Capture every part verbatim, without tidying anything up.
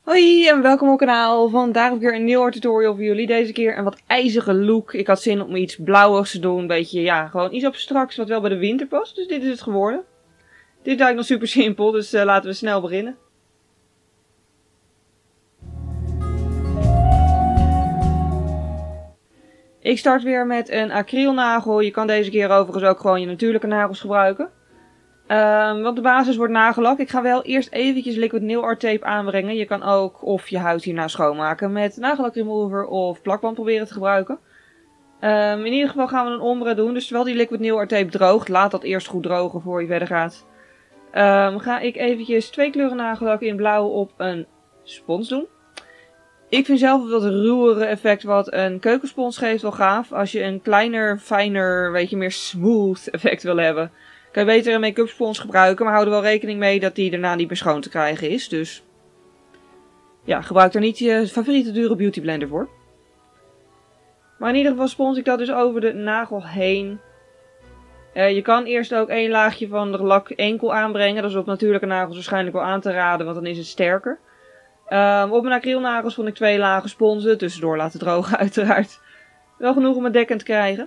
Hoi en welkom op het kanaal. Vandaag heb ik weer een nieuwe tutorial voor jullie. Deze keer een wat ijzige look. Ik had zin om iets blauwigs te doen. Een beetje, ja, gewoon iets abstracts wat wel bij de winter past. Dus dit is het geworden. Dit is eigenlijk nog super simpel, dus uh, laten we snel beginnen. Ik start weer met een acrylnagel. Je kan deze keer overigens ook gewoon je natuurlijke nagels gebruiken. Um, want de basis wordt nagellak. Ik ga wel eerst eventjes liquid nail art tape aanbrengen. Je kan ook of je huid hierna schoonmaken met nagellak remover of plakband proberen te gebruiken. Um, in ieder geval gaan we een ombre doen. Dus terwijl die liquid nail art tape droogt, laat dat eerst goed drogen voor je verder gaat. Um, ga ik eventjes twee kleuren nagellak in blauw op een spons doen. Ik vind zelf dat ruwere effect wat een keukenspons geeft wel gaaf. Als je een kleiner, fijner, weet je, meer smooth effect wil hebben, kan je beter een make-up spons gebruiken, maar hou er wel rekening mee dat die daarna niet meer schoon te krijgen is. Dus ja, gebruik daar niet je favoriete dure beauty blender voor. Maar in ieder geval spons ik dat dus over de nagel heen. Uh, je kan eerst ook één laagje van de lak enkel aanbrengen. Dat is op natuurlijke nagels waarschijnlijk wel aan te raden, want dan is het sterker. Um, op mijn acrylnagels vond ik twee lagen sponsen, tussendoor laten drogen uiteraard. Wel genoeg om het dekkend te krijgen.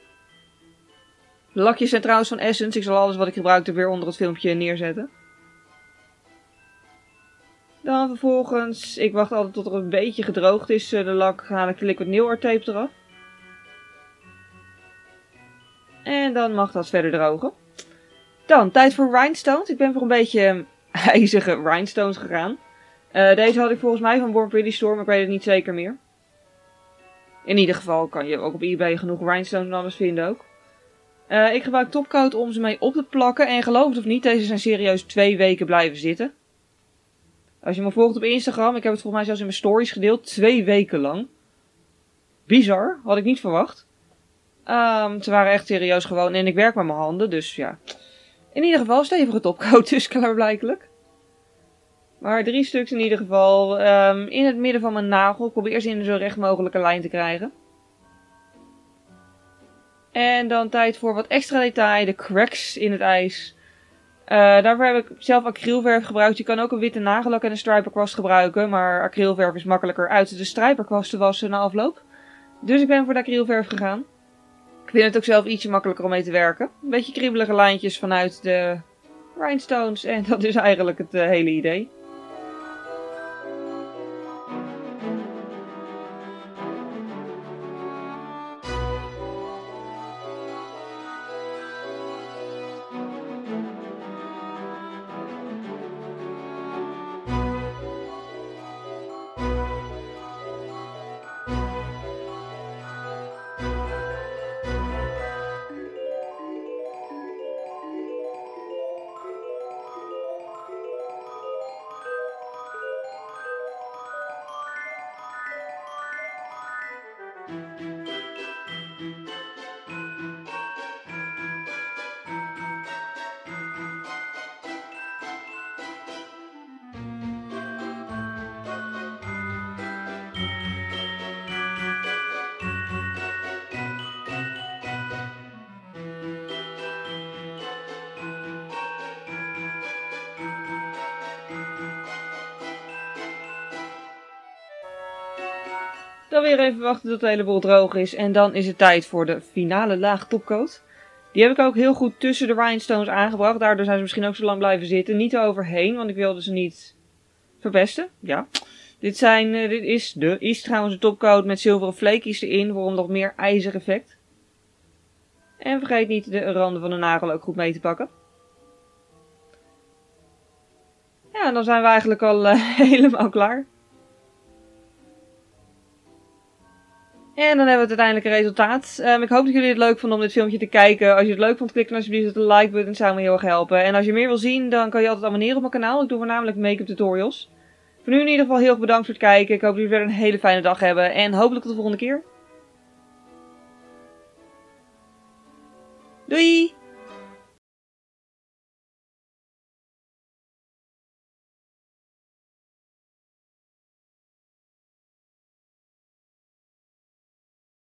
De lakjes zijn trouwens van Essence. Ik zal alles wat ik gebruikte weer onder het filmpje neerzetten. Dan vervolgens, ik wacht altijd tot er een beetje gedroogd is. De lak haal ik de liquid nail art tape eraf. En dan mag dat verder drogen. Dan, tijd voor rhinestones. Ik ben voor een beetje ijzige rhinestones gegaan. Uh, deze had ik volgens mij van Born Pretty Store, maar ik weet het niet zeker meer. In ieder geval kan je ook op eBay genoeg rhinestones en alles vinden ook. Uh, ik gebruik topcoat om ze mee op te plakken. En geloof het of niet, deze zijn serieus twee weken blijven zitten. Als je me volgt op Instagram, ik heb het volgens mij zelfs in mijn stories gedeeld. Twee weken lang. Bizar, had ik niet verwacht. Um, ze waren echt serieus gewoon en ik werk met mijn handen, dus ja. In ieder geval stevige topcoat dus klaarblijkelijk. Maar drie stuks in ieder geval. Um, in het midden van mijn nagel. Ik probeer ze in een zo recht mogelijke lijn te krijgen. En dan tijd voor wat extra detail, de cracks in het ijs. Uh, daarvoor heb ik zelf acrylverf gebruikt. Je kan ook een witte nagellak en een striperkwast gebruiken. Maar acrylverf is makkelijker uit de striperkwast te wassen na afloop. Dus ik ben voor de acrylverf gegaan. Ik vind het ook zelf ietsje makkelijker om mee te werken. Een beetje kriebelige lijntjes vanuit de rhinestones. En dat is eigenlijk het uh, hele idee. Dan weer even wachten tot de hele boel droog is. En dan is het tijd voor de finale laag topcoat. Die heb ik ook heel goed tussen de rhinestones aangebracht. Daardoor zijn ze misschien ook zo lang blijven zitten. Niet eroverheen, want ik wilde ze niet verpesten. Ja. Dit, zijn, uh, dit is de is trouwens een topcoat met zilveren vleekjes erin. Voor een nog meer ijzig effect. En vergeet niet de randen van de nagel ook goed mee te pakken. Ja, en dan zijn we eigenlijk al uh, helemaal klaar. En dan hebben we het uiteindelijke resultaat. Um, ik hoop dat jullie het leuk vonden om dit filmpje te kijken. Als je het leuk vond, klik dan alsjeblieft op de like button. Dat zou me heel erg helpen. En als je meer wil zien, dan kan je altijd abonneren op mijn kanaal. Ik doe voornamelijk make-up tutorials. Voor nu in ieder geval heel erg bedankt voor het kijken. Ik hoop dat jullie verder een hele fijne dag hebben. En hopelijk tot de volgende keer. Doei!